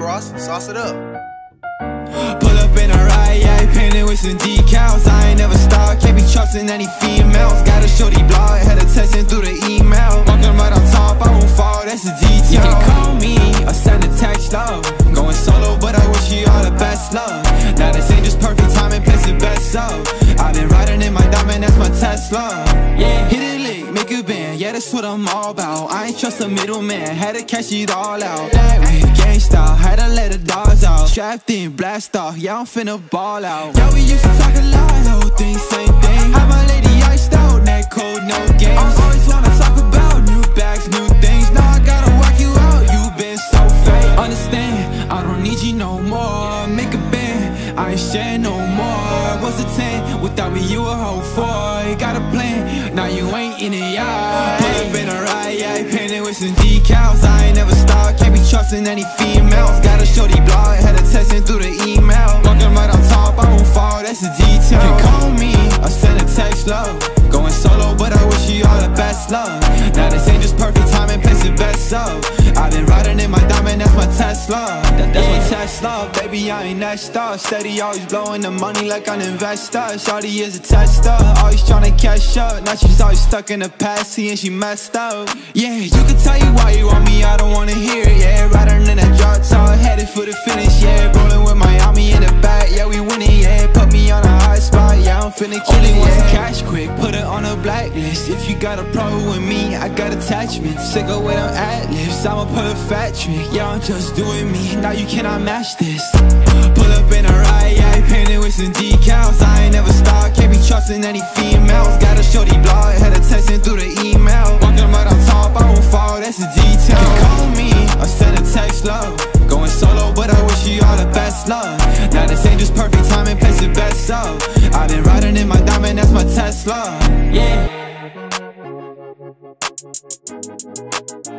Ross, sauce it up. Pull up in a ride, yeah, painted with some decals. I ain't never stopped, can't be trusting any females. Got a shorty blog, had her texting through the email. Walking right on top, I won't fall, that's a detail. You can call me or send a text, love. Going solo, but I wish you all the best, love. Now this ain't just perfect timing, place it best, so I've been riding in my diamond, that's my Tesla. Yeah, hit it lick, make a band, yeah, that's what I'm all about. I ain't trust a middleman, had to cash it all out. That way, gang style, had to let the dogs out. Strapped in, blast off, yeah, I'm finna ball out. Yeah, we used to talk a lot, whole thing, same thing. Had my lady iced out, neck cold, no games. I always wanna talk about new bags, new things. Now I gotta walk you out, you been so fake. Understand, I don't need you no more. Make a band, I ain't sharing no more. What's a 10? Without me, you a hoe 4. You got a plan, now you ain't in it, yeah. Pull up in a ride, yeah, painted with some decals. I ain't never stopped, can't be trusting any females. Got a shorty blog, had her texting through the email. Walking right on top, I won't fall, that's a detail. You can call me or send a text, love. Going solo, but I wish you all the best, love. Now this ain't just perfect timing, place it best, so I've been riding in my diamond, that's my Tesla. That's my Tesla, baby, I ain't next up. Steady, always blowing the money like an investor. Shawty is a tester, always tryna catch up. Now she's always stuck in the past, seeing she messed up. Yeah, you can tell you why you want me, I don't wanna hear it, yeah. Riding in that drop top, headed for the finish, yeah. Rolling with Miami in the back, yeah, we winning, yeah. Put me on a high spot, yeah, I'm finna kill it, yeah. Cash quick, put it on a blacklist. If you got a problem with me, I got attachments. Sick of with them ad-libs, I'ma pull a fat trick. Yeah, I'm just doing me, now you cannot match this. Pull up in a ride, yeah, painted with some decals. I ain't never stopped, can't be trusting any females. Got a shorty blog, had her texting through the email. Walking right on top, I won't fall, that's a detail. You can call me or send a text, love. Going solo, but I wish you all the best, love. Now this ain't just perfect timing, place it best, so I've been riding in my diamond, that's my Tesla. Yeah.